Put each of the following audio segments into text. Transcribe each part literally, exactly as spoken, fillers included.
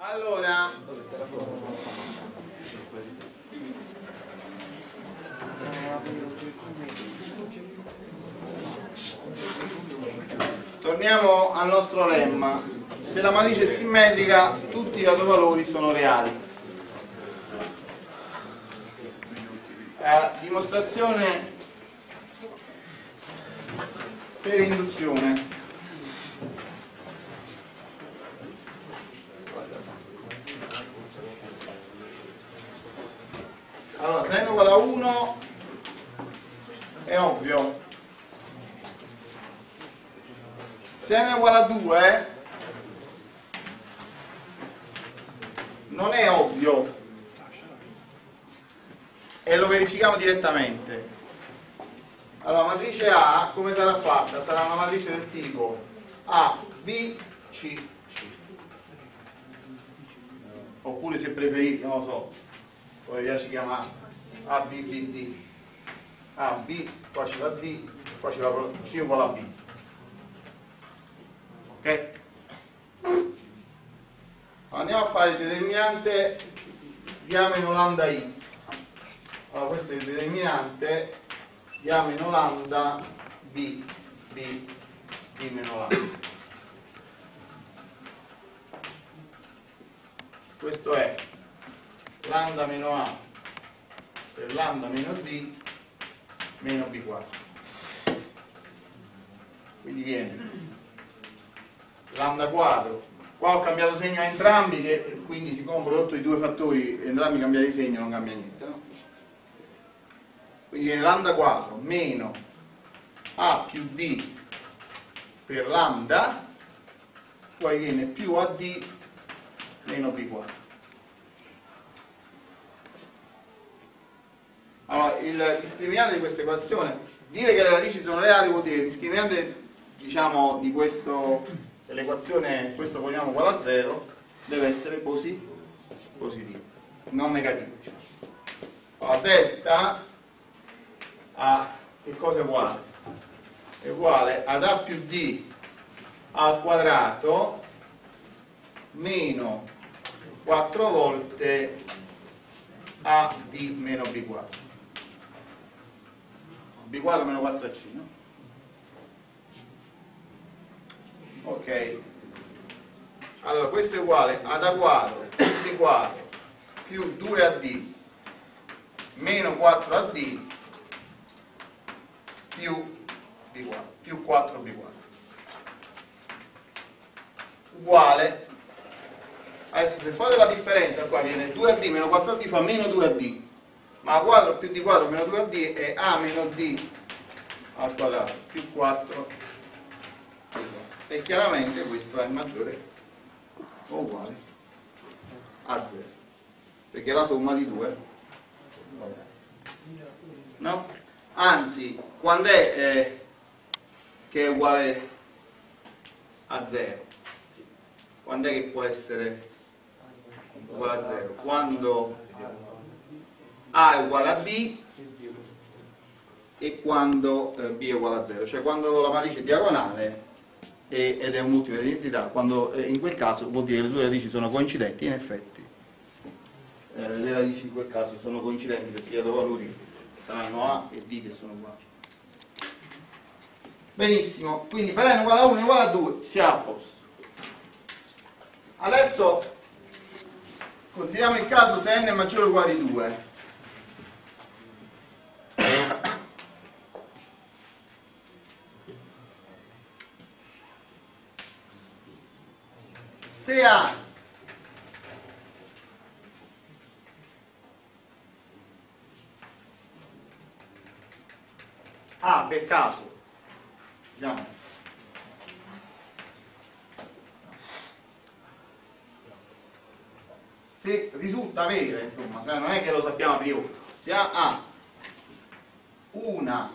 Allora, torniamo al nostro lemma. Se la matrice è simmetrica, tutti i dato-valori sono reali. Eh, dimostrazione per induzione. Allora, se n è uguale a uno è ovvio. Se n è uguale a due non è ovvio e lo verifichiamo direttamente. Allora, la matrice A come sarà fatta? Sarà una matrice del tipo A, B, C, C. Oppure, se preferite, non lo so, poi vi piace chiamare A, B, B, D. A, B, qua ci va D, qua ci va C uguale a B. Ok? Andiamo a fare il determinante di A meno lambda I. Allora, questo è il determinante di A meno lambda B, B, B meno lambda. Questo è lambda meno A per lambda meno D meno B quattro. Quindi viene lambda quadro. Qua ho cambiato segno a entrambi, che quindi siccome ho prodotto i due fattori entrambi cambiati segno non cambia niente, no? Quindi viene lambda quadro meno A più D per lambda, poi viene più A D meno B quattro. Allora, il discriminante di questa equazione, dire che le radici sono reali vuol dire che il discriminante, diciamo, di questo, dell'equazione questo polinomio uguale a zero deve essere posi, positivo, non negativo. Allora, delta a che cosa è uguale? È uguale ad A più D al quadrato meno quattro volte A D meno B quattro. B quattro meno quattro A C, no? Ok. Allora, questo è uguale ad A quadro più B quadro più due A D meno quattro A D più B quattro, più quattro B quattro. Uguale. Adesso, se fate la differenza, qua viene due A D meno quattro A D fa meno due A D, ma A quadro più D quadro meno due A D è A meno D al quadrato più quattro B quattro. E chiaramente questo è maggiore o uguale a zero, perché la somma di due, no? Anzi, quando è eh, che è uguale a zero? Quando è che può essere uguale a zero? Quando A è uguale a D e quando eh, B è uguale a zero, cioè quando la matrice è diagonale e, ed è un multiplo di identità, quando eh, in quel caso vuol dire che le due radici sono coincidenti. In effetti eh, le radici in quel caso sono coincidenti, perché i valori saranno A e D che sono uguali. Benissimo, quindi per n uguale a uno e uguale a due siamo a posto. Adesso consideriamo il caso se n è maggiore o uguale a due. Se A A per caso, vediamo, se risulta avere, insomma, cioè non è che lo sappiamo a priori, se A ha una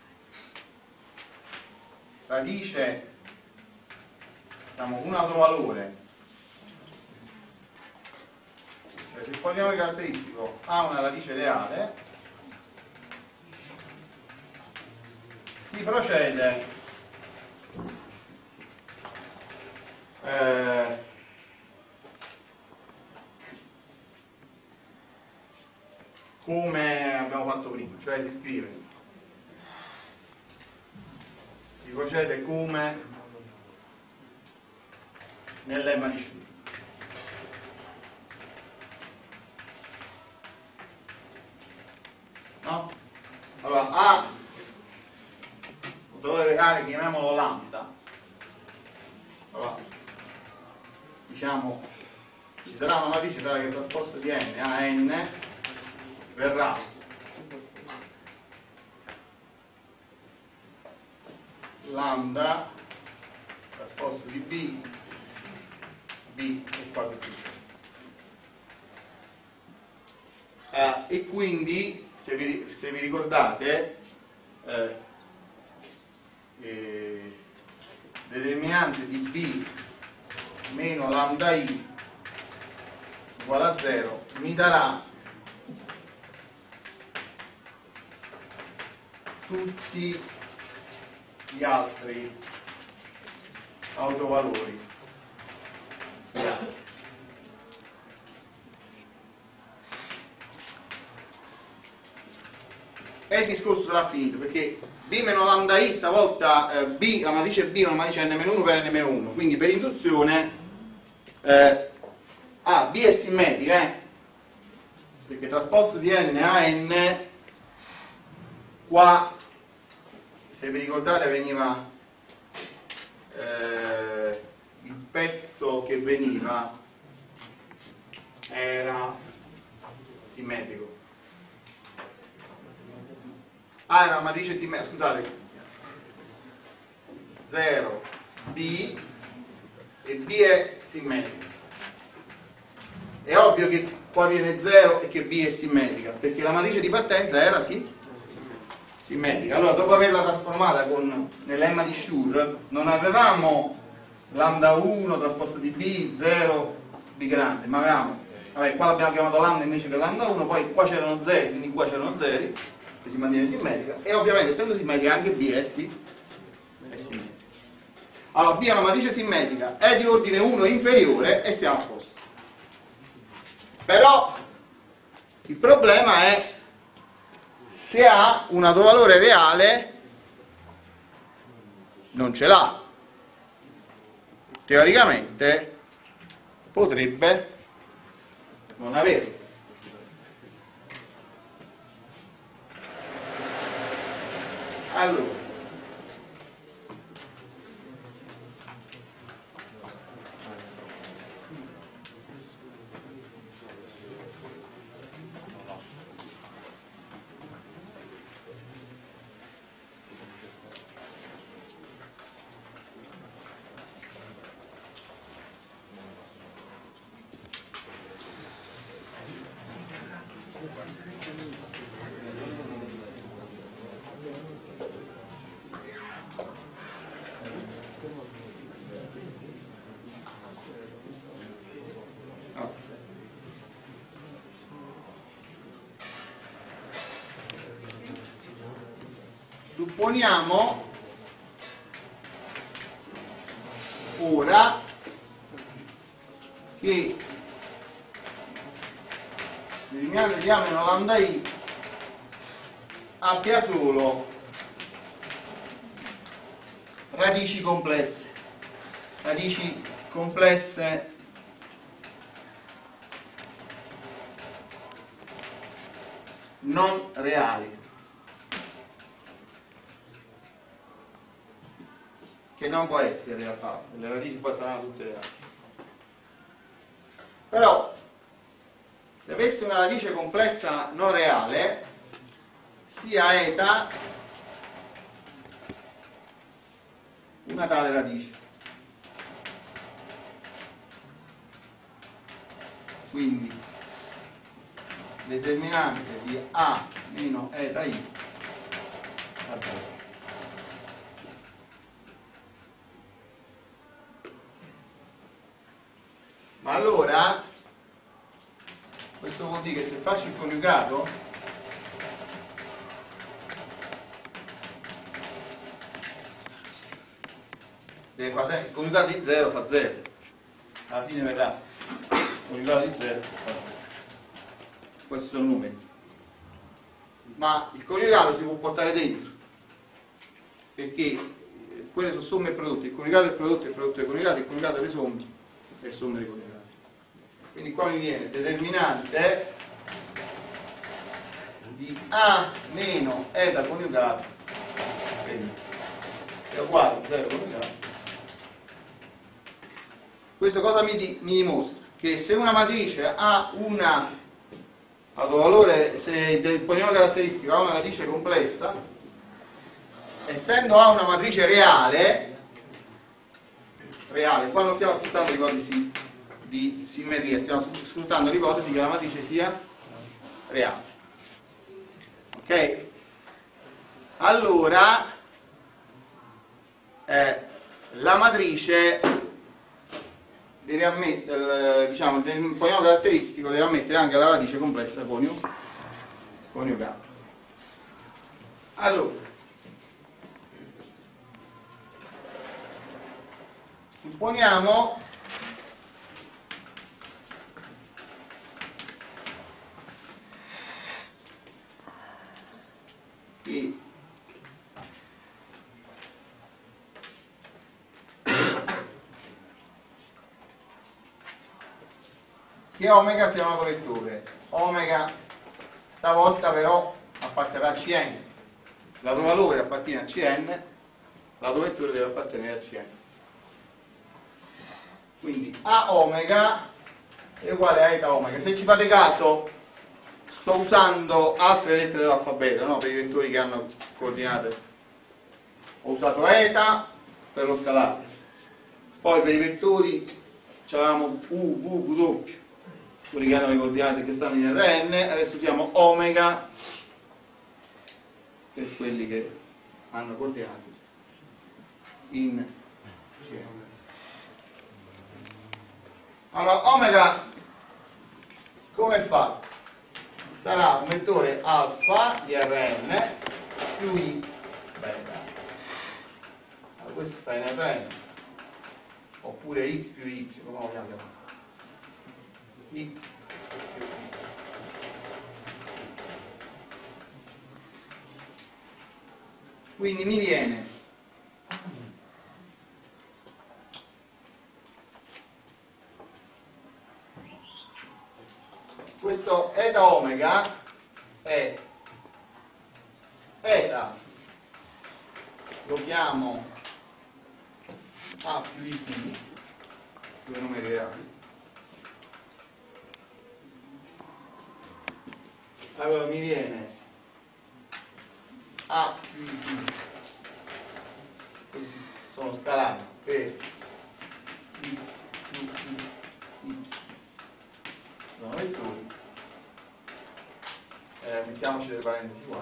radice, diciamo un autovalore, cioè se il polinomio caratteristico ha una radice reale, si procede eh, come abbiamo fatto prima, cioè si scrive, si procede come nel lemma di Schur. No? Allora, A, motore legale, chiamiamolo lambda. Allora, diciamo, ci sarà una matrice tale che il trasposto di n a n verrà lambda trasposto di B, B e quadro più. Eh, e quindi se vi, se vi ricordate eh, eh, determinante di B meno lambda I uguale a zero mi darà tutti gli altri autovalori. E il discorso sarà finito, perché B meno lambda I stavolta eh, B, la matrice B è una matrice n meno uno per n meno uno, quindi per induzione eh, ah, B è simmetrica, eh? Perché trasposto di n a n qua, se vi ricordate, veniva eh, il pezzo che veniva era simmetrico. Ah, era una matrice simmetrica, scusate, zero, B, e B è simmetrica. È ovvio che qua viene zero e che B è simmetrica, perché la matrice di partenza era sì, simmetrica. Allora, dopo averla trasformata con, nel lemma di Schur, non avevamo lambda uno trasposto di B, zero, B grande, ma avevamo, vabbè, qua l'abbiamo chiamato lambda invece che lambda uno, poi qua c'erano zeri, quindi qua c'erano zeri, che si mantiene simmetrica, e ovviamente essendo simmetrica anche B è, sì, è simmetrica. Allora, B è una matrice simmetrica, è di ordine uno inferiore e stiamo a posto. Però il problema è se ha un autovalore reale, non ce l'ha. Teoricamente potrebbe non averlo. Allora, supponiamo ora che determinante di A meno lambda I abbia solo radici complesse, radici complesse non reali, che non può essere in realtà, le radici poi saranno tutte reali. Però se avessi una radice complessa non reale, sia eta una tale radice. Quindi determinante di A meno eta I a zero. Ma allora questo vuol dire che se faccio il coniugato deve fare sempre, il coniugato di zero fa zero, alla fine verrà il coniugato di zero fa zero. Questi sono numeri. ma il coniugato si può portare dentro, perché quelle sono somme e prodotti, il coniugato è il prodotto, il prodotto è il coniugato, il coniugato è le somme e le somme dei coniugati. Quindi qua mi viene determinante di A meno eta coniugato è uguale a zero coniugato. Questo cosa mi, di, mi dimostra? Che se una matrice ha una autovalore, se il polinomio caratteristico ha una radice complessa, essendo A una matrice reale, reale, qua non stiamo sfruttando l'ipotesi di simmetria, stiamo sfruttando l'ipotesi che la matrice sia reale. Ok? Allora eh, la matrice deve ammettere, diciamo, il polinomio caratteristico deve ammettere anche la radice complessa coniugata. Allora, supponiamo che che omega sia un autovettore. Omega stavolta però apparterrà a C n. L'autovalore appartiene a C n, l'autovettore deve appartenere a C n. Quindi A omega è uguale a eta omega. Se ci fate caso, sto usando altre lettere dell'alfabeto, no? Per i vettori che hanno coordinate. Ho usato eta per lo scalare. Poi per i vettori avevamo U, V, W, quelli che hanno le coordinate che stanno in R N. Adesso usiamo omega per quelli che hanno coordinate in C n. Allora, omega come è fatto? Sarà un vettore alfa di R n più I beta. Allora, questo sta in R n, oppure x più y, come lo vogliamo chiamare? X più y. Quindi mi viene questo eta omega è eta, lo chiamo A più I P, due numeri reali. Allora mi viene A più I P, così sono scalati per x più y sono vettori, eh, mettiamoci delle parentesi uguali.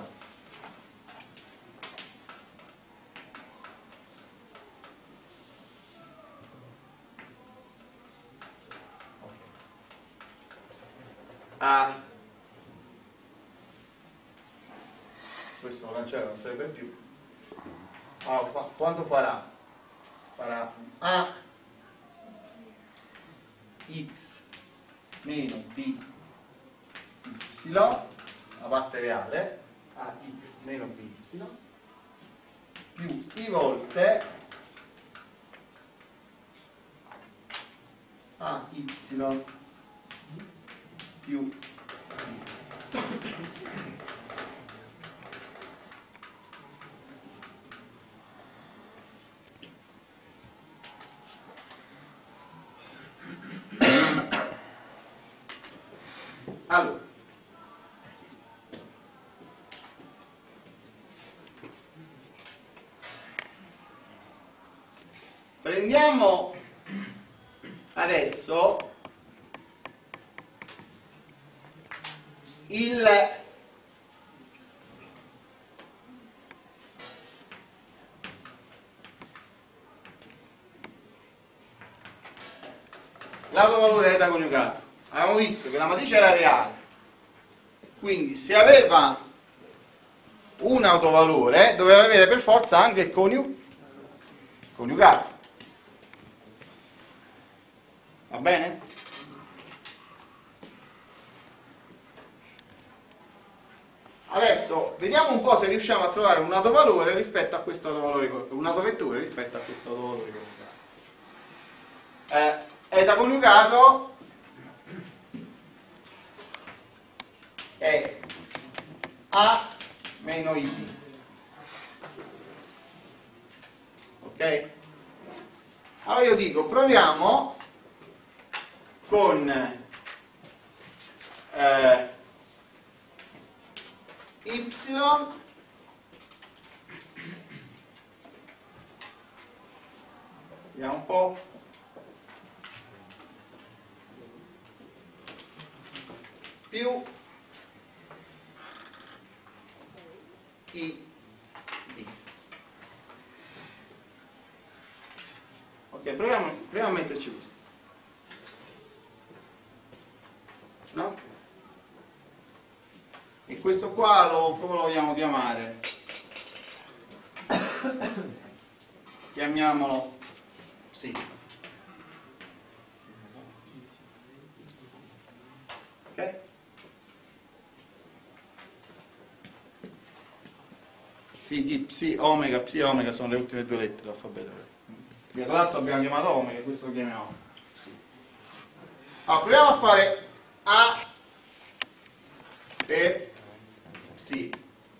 Okay. A, questo lo cancello, non serve più. Allora, fa, quanto farà? Farà A x meno b y, la parte reale, ax meno by, più i volte ay più x. Allora, prendiamo adesso il l'autovalore eta coniugato. Abbiamo visto che la matrice era reale, quindi se aveva un autovalore doveva avere per forza anche il coniu coniugato. Va bene? Adesso vediamo un po' se riusciamo a trovare un autovalore rispetto a questo autovalore, un autovettore rispetto a questo autovalore coniugato. Eh, eta coniugato è A meno I B. Ok? Allora io dico, proviamo con eh, Y vediamo un po'. Più I X. Ok, proviamo, proviamo a metterci questo. No? E questo qua lo, come lo vogliamo chiamare? Chiamiamolo psi. Ok? Quindi psi, omega, psi e omega sono le ultime due lettere dell'alfabeto. L'altro abbiamo chiamato omega, questo lo chiamiamo psi. Allora, proviamo a fare A e psi.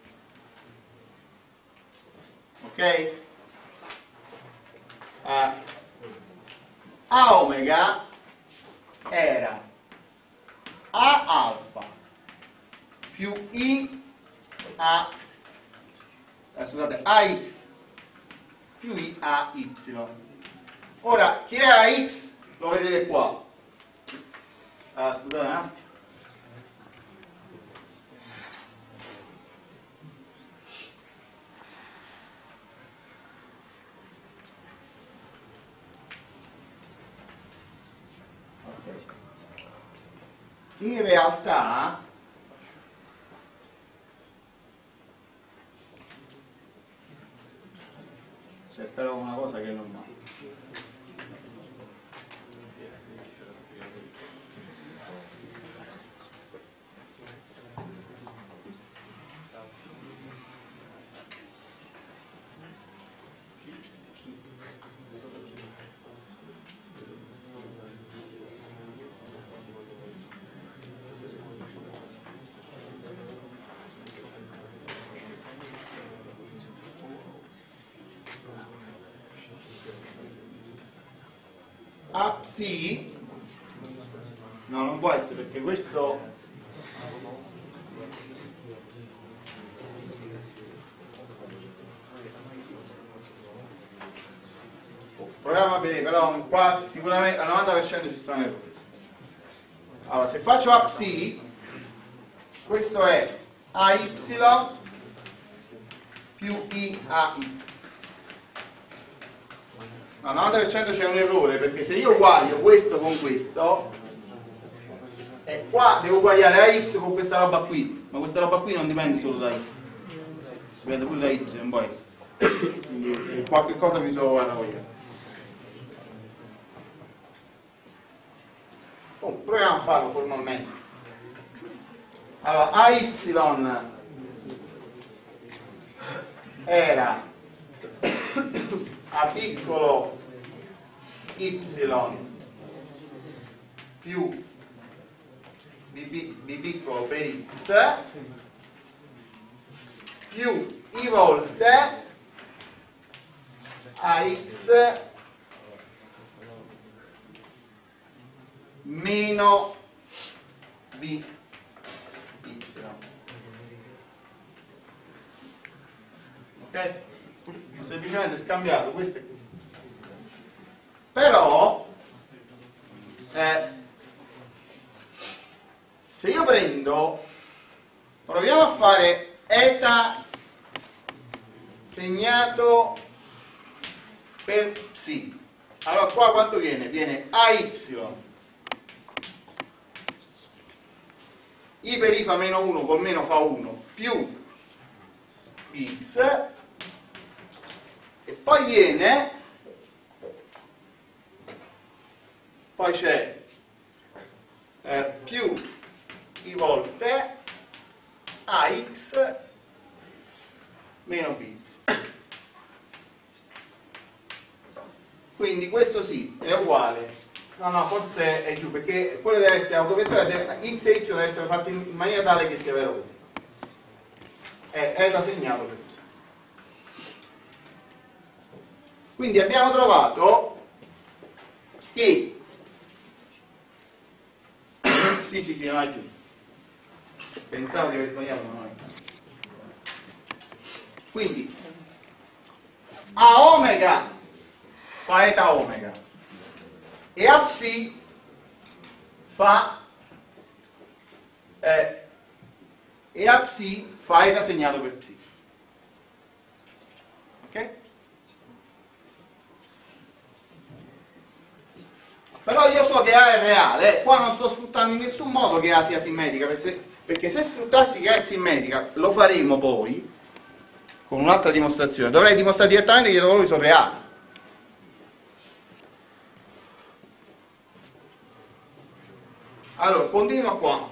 Ok? Uh, A omega era A alfa più I A eh, scusate, A X più I A Y. Ora, chi è A X? Lo vedete qua. Ah, scusate un attimo. In realtà c'è però una cosa che non va. A psi no, non può essere perché questo proviamo a vedere, però quasi sicuramente al novanta per cento ci stanno errori. Allora, se faccio A psi, questo è A Y più I A X. Al novanta per cento c'è un errore perché se io uguaglio questo con questo e qua devo uguagliare a X con questa roba qui, ma questa roba qui non dipende solo da X, dipende pure da Y, non può essere, quindi qualche cosa mi sono arrabbiato. Oh, proviamo a farlo formalmente. Allora, A Y era A piccolo y più b, b piccolo per x più i volte ax meno by. Ok? Ho semplicemente scambiato questo e questo. Però eh, se io prendo, proviamo a fare eta segnato per psi. Allora qua quanto viene? Viene ay, i per i fa meno uno, col meno fa uno, più x, e poi viene, poi c'è eh, più i volte ax meno b. Quindi questo sì, è uguale. No, no, forse è giù, perché quello deve essere autovettore, x e y deve essere fatto in maniera tale che sia vero questo. È, è da segnato per questo. Quindi abbiamo trovato che sì, sì, sì, no, è giusto. Pensavo di aver sbagliato, ma non è giusto. Quindi a omega fa eta omega e a psi fa eh, e a psi fa eta segnato per psi. Ok? Però io so che A è reale, qua non sto sfruttando in nessun modo che A sia simmetrica, perché, perché se sfruttassi che A è simmetrica, lo faremo poi con un'altra dimostrazione. Dovrei dimostrare direttamente che i valori sono reali. Allora, continuo qua.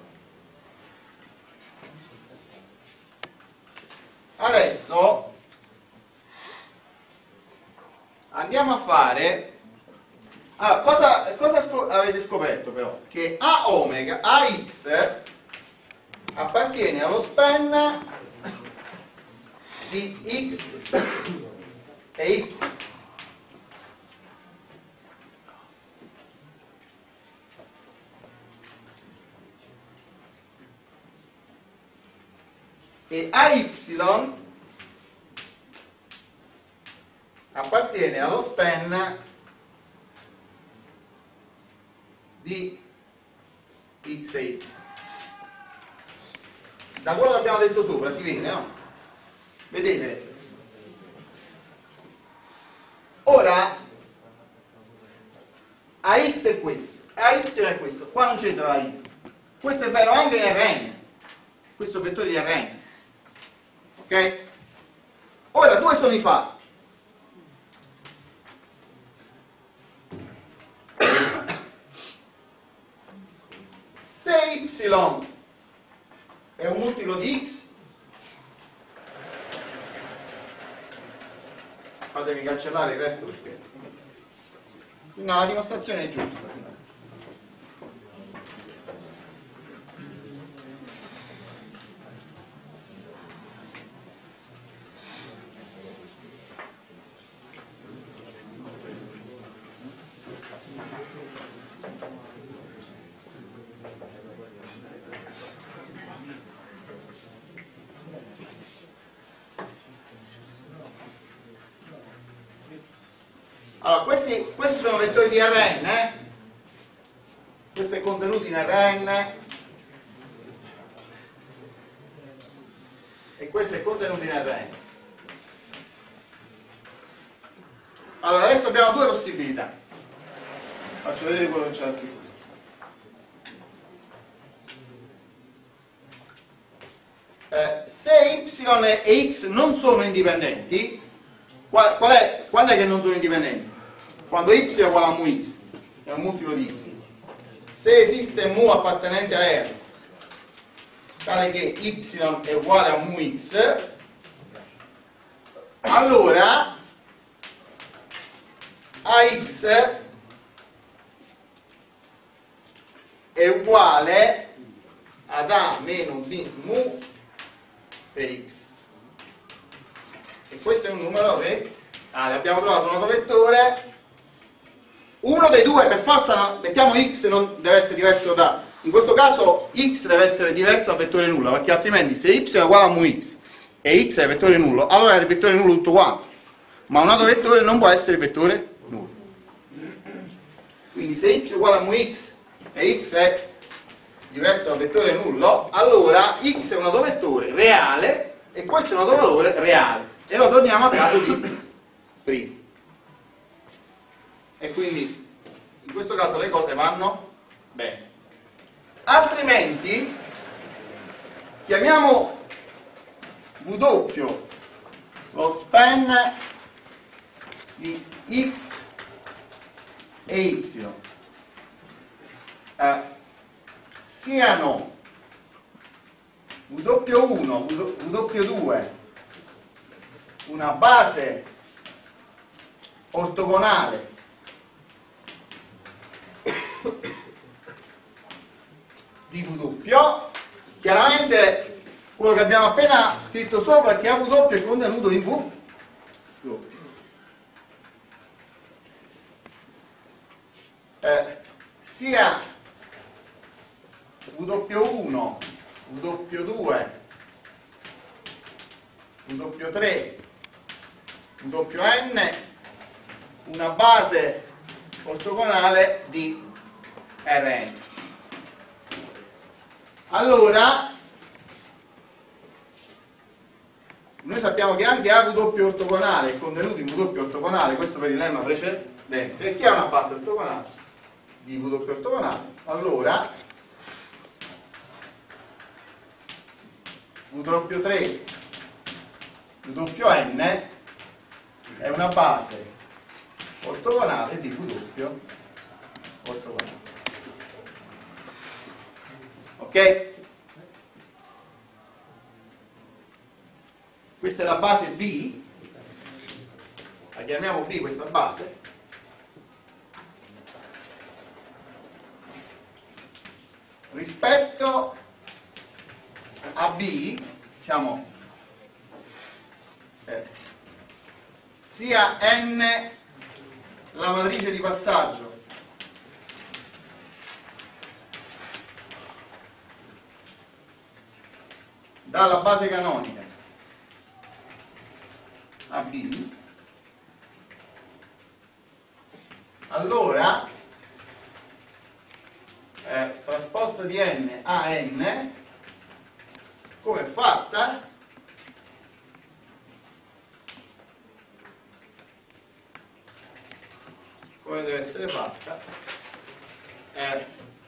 Adesso andiamo a fare. Allora, cosa, cosa scop- avete scoperto però? Che A omega, A x appartiene allo span di x e y. E A y appartiene allo span di x e y. Da quello che abbiamo detto sopra si vede, no? Vedete? Ora A x è questo, A y è questo, qua non c'entra la y. Questo è vero anche in Rn, questo vettore di Rn. Ok? Ora due sono i fatti. Se y è un multiplo di x, fatemi cancellare il resto perché no, la dimostrazione è giusta. Allora, questi, questi sono vettori di Rn, eh? Questo è contenuto in Rn e questo è contenuto in Rn. Allora, adesso abbiamo due possibilità. Faccio vedere quello che c'era scritto. Eh, se y e x non sono indipendenti, qual, qual è, quando è che non sono indipendenti? Quando y è uguale a mu x, è un multiplo di x. Se esiste mu appartenente a R, tale che y è uguale a mu x, allora ax è uguale ad a meno b mu per x. E questo è un numero che ah, abbiamo trovato un autovettore. Uno dei due per forza, no, mettiamo x, non deve essere diverso da, in questo caso x deve essere diverso dal vettore nullo, perché altrimenti se y è uguale a mu x e x è il vettore nullo, allora è il vettore nullo tutto quanto, ma un autovettore non può essere il vettore nullo. Quindi se y è uguale a mu x e x è diverso dal vettore nullo, allora x è un autovettore reale e questo è un autovalore reale, e lo torniamo a caso di prima. E quindi in questo caso le cose vanno bene. Altrimenti chiamiamo W lo span di x e y eh, siano W uno, W due una base ortogonale di W, chiaramente quello che abbiamo appena scritto sopra è che A W è contenuto in V W. Eh, sia W uno, W due, W tre, W N una base ortogonale di R N. Allora noi sappiamo che anche A W ortogonale è contenuto in W ortogonale, questo per il lemma precedente, e chi ha una base ortogonale di W ortogonale? Allora W tre W N è una base ortogonale di W ortogonale. Ok? Questa è la base B, la chiamiamo B questa base, rispetto a B, diciamo, eh, sia N la matrice di passaggio dalla base canonica a B, allora eh, trasposta di N a N come è fatta? Come deve essere fatta? Eh,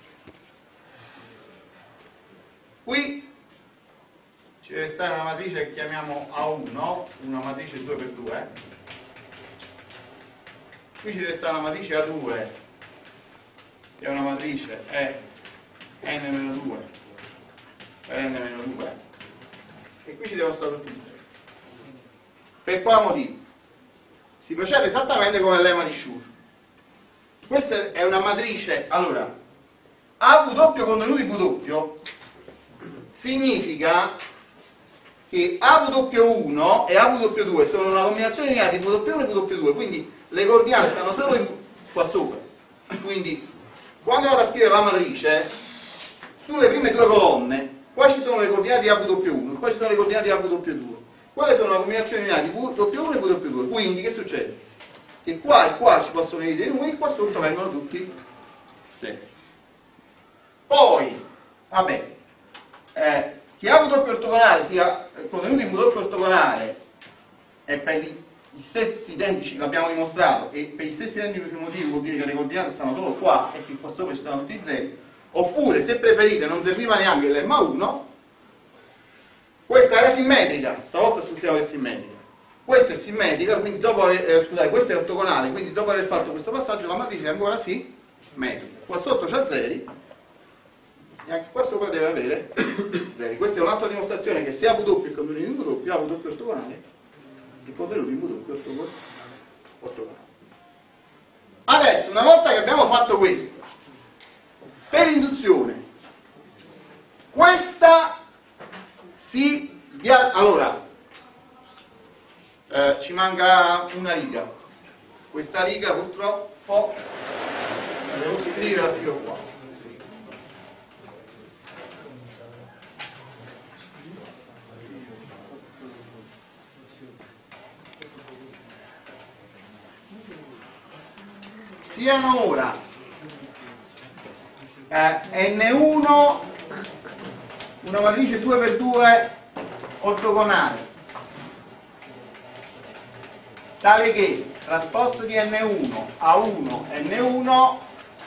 qui ci deve stare una matrice che chiamiamo A uno, una matrice due per due, qui ci deve stare una matrice A due che è una matrice E N meno due per N meno due, e qui ci devono stare tutti zero. Per quale motivo? Si procede esattamente come il lemma di Schur. Questa è una matrice, allora A W contenuto in W significa che A W uno e A W due sono una combinazione lineare di W uno e W due, quindi le coordinate stanno solo in, qua sopra. Quindi quando vado a scrivere la matrice, sulle prime due colonne qua ci sono le coordinate di A W uno, qua ci sono le coordinate di A W due. Quelle sono una combinazione lineare di W uno e W due. Quindi che succede? Che qua e qua ci possono venire dei numeri, qua sotto vengono tutti zero. Poi, vabbè, eh, che A W ortogonale sia contenuto in W ortogonale e per gli stessi identici, l'abbiamo dimostrato, e per gli stessi identici motivi vuol dire che le coordinate stanno solo qua e che qua sopra ci stanno tutti i zeri, oppure se preferite non serviva neanche il lemma uno, questa era simmetrica, stavolta sfruttiamo che è simmetrica, questa è simmetrica, quindi dopo aver, eh, scusate, questa è ortogonale, quindi dopo aver fatto questo passaggio la matrice è ancora simmetrica, qua sotto c'ha zeri e anche qua sopra deve avere zeri. Questa è un'altra dimostrazione che se A W è contenuto in W, A W ortogonale è contenuto in W ortogonale. Adesso, una volta che abbiamo fatto questo, per induzione, questa si dia... allora eh, ci manca una riga, questa riga purtroppo la devo scrivere, la scrivo qua. Siano ora eh, N uno una matrice due per due ortogonale tale che trasposta di N uno a uno N uno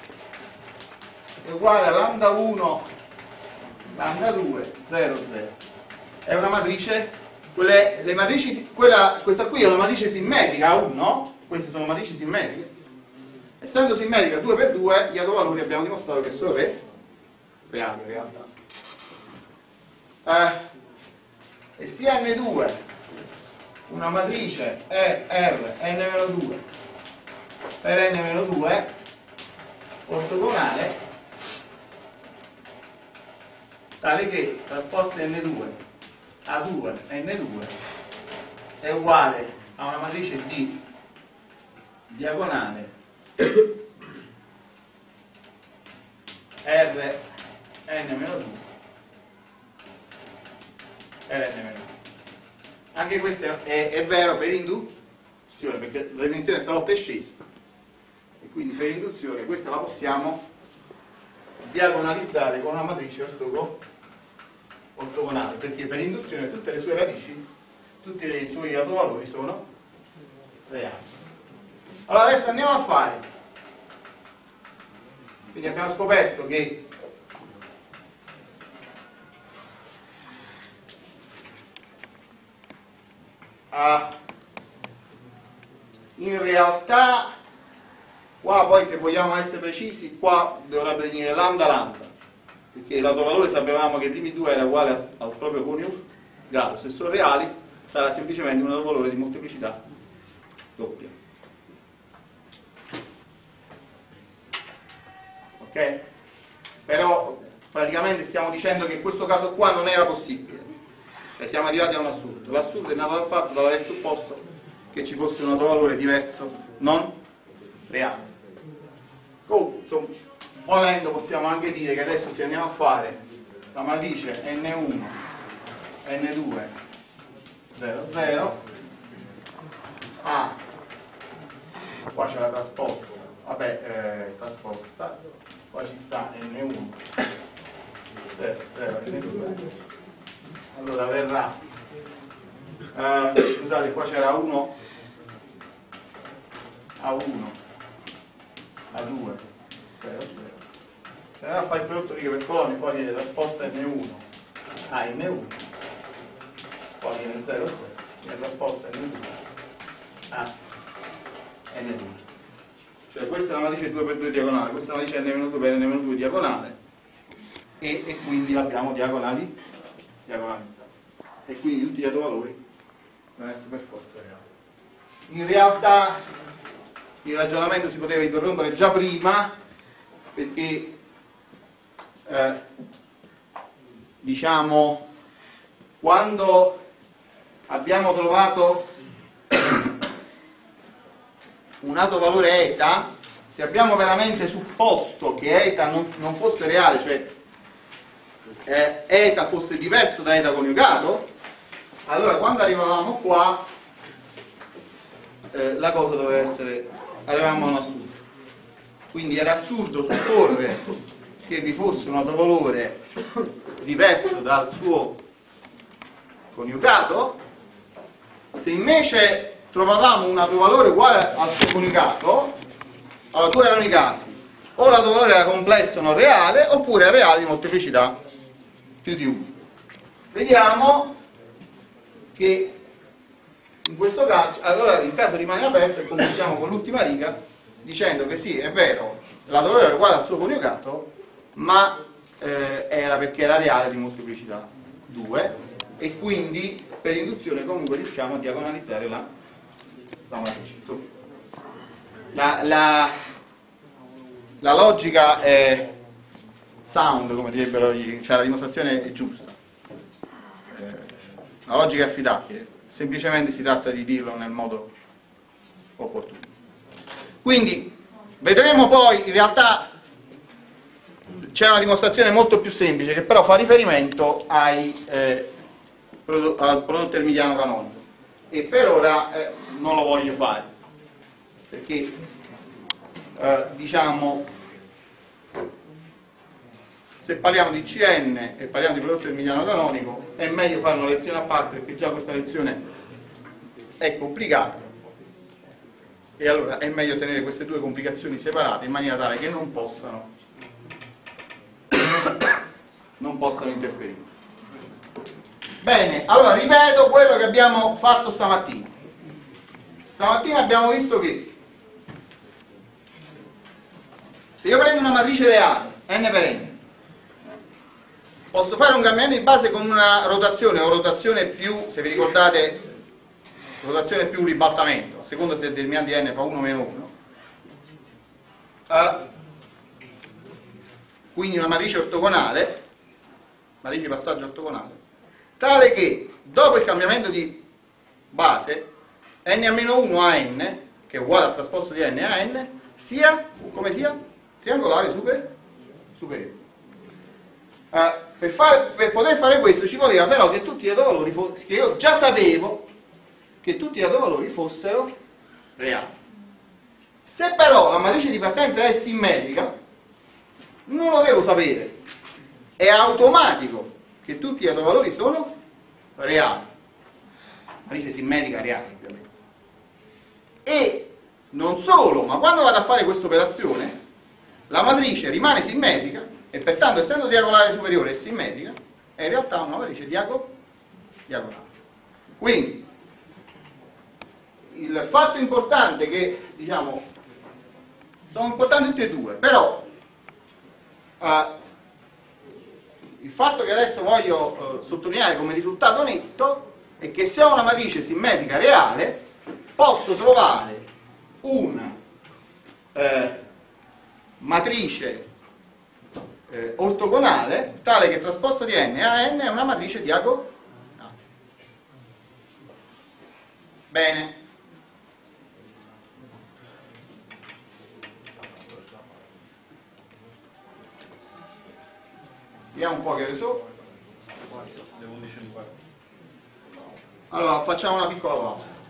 è uguale a lambda uno lambda due zero zero. È una matrice, quelle, le matrici, quella, questa qui è una matrice simmetrica A uno, queste sono matrici simmetriche. Essendo simmetrica due per due, gli autovalori abbiamo dimostrato che sono re, reali in realtà. Eh, e sia N due una matrice E R n meno due per n meno due ortogonale tale che trasposta n due a due n due è uguale a una matrice D diagonale R n meno due R n meno due. Anche questo è, è, è vero per induzione, perché la dimensione stavolta è scesa e quindi per induzione questa la possiamo diagonalizzare con una matrice ortogo, ortogonale, perché per induzione tutte le sue radici, tutti i suoi autovalori sono reali. Allora adesso andiamo a fare, quindi abbiamo scoperto che a, in realtà qua poi, se vogliamo essere precisi, qua dovrebbe venire lambda lambda, perché l'autovalore sapevamo che i primi due era uguale al, al proprio coniugato. Se sono reali sarà semplicemente un autovalore di molteplicità doppia. Ok? Però praticamente stiamo dicendo che in questo caso qua non era possibile, e siamo arrivati a un assurdo. L'assurdo è nato dal fatto dall'aver supposto che ci fosse un autovalore diverso non reale. Oh, insomma, volendo possiamo anche dire che adesso se andiamo a fare la matrice n uno n due zero zero A, qua c'è la trasposta, vabbè, eh, trasposta, qua ci sta n uno zero zero n due, allora verrà eh, scusate, qua c'era uno A uno A due zero zero, se andiamo a fare il prodotto righe per colonne, poi viene trasposta n uno a n uno, poi viene zero zero, viene trasposta n due a n due, cioè questa è una matrice due per due diagonale, questa è una matrice n meno due per n meno due diagonale, e, e quindi l'abbiamo diagonali diagonalizzata, e quindi tutti gli autovalori devono essere per forza reali. In realtà il ragionamento si poteva interrompere già prima, perché eh, diciamo quando abbiamo trovato un autovalore eta, se abbiamo veramente supposto che eta non, non fosse reale, cioè eh, eta fosse diverso da eta coniugato, allora quando arrivavamo qua eh, la cosa doveva essere, arrivavamo a un assurdo. Quindi era assurdo supporre che vi fosse un autovalore diverso dal suo coniugato. Se invece trovavamo un autovalore uguale al suo coniugato, allora due erano i casi: o l'autovalore era complesso non reale, oppure era reale di molteplicità più di uno. Vediamo che in questo caso, allora il caso rimane aperto e concludiamo con l'ultima riga dicendo che sì, è vero, l'autovalore era uguale al suo coniugato, ma eh, era perché era reale di molteplicità due, e quindi per induzione comunque riusciamo a diagonalizzare la, la matrice. Insomma, la, la, la logica è sound, come direbbero gli, cioè la dimostrazione è giusta, eh, la logica è affidabile, semplicemente si tratta di dirlo nel modo opportuno. Quindi vedremo poi, in realtà c'è una dimostrazione molto più semplice che però fa riferimento ai, eh, prodo- al prodotto ermitiano canonico, e per ora eh, non lo voglio fare perché eh, diciamo, se parliamo di C N e parliamo di prodotto ermitiano canonico è meglio fare una lezione a parte, perché già questa lezione è complicata, e allora è meglio tenere queste due complicazioni separate in maniera tale che non possano non possano interferire. Bene, allora ripeto quello che abbiamo fatto stamattina. Stamattina abbiamo visto che se io prendo una matrice reale n per n, posso fare un cambiamento di base con una rotazione o rotazione più, se vi ricordate rotazione più un ribaltamento, a seconda se il determinante di n fa uno o meno uno. Uh, quindi una matrice ortogonale, matrice di passaggio ortogonale, tale che dopo il cambiamento di base n a meno uno a n, che è uguale al trasposto di n a n, sia, come sia, triangolare super, superiore. Uh, per, fare, per poter fare questo ci voleva però che tutti i dato-valori, che io già sapevo che tutti i dato-valori fossero reali. Se però la matrice di partenza è simmetrica, non lo devo sapere, è automatico che tutti i dato-valori sono reali. Matrice simmetrica reale, ovviamente. E non solo, ma quando vado a fare questa operazione, la matrice rimane simmetrica e pertanto, essendo diagonale superiore e simmetrica, è in realtà una matrice diago diagonale. Quindi, il fatto importante che, diciamo, sono importanti tutti e due, però uh, il fatto che adesso voglio uh, sottolineare come risultato netto è che se ho una matrice simmetrica reale posso trovare una eh, matrice eh, ortogonale tale che trasposta di n a n è una matrice diagonale. Bene. Vediamo un po' che ne so. Le undici e un quarto. Allora facciamo una piccola pausa.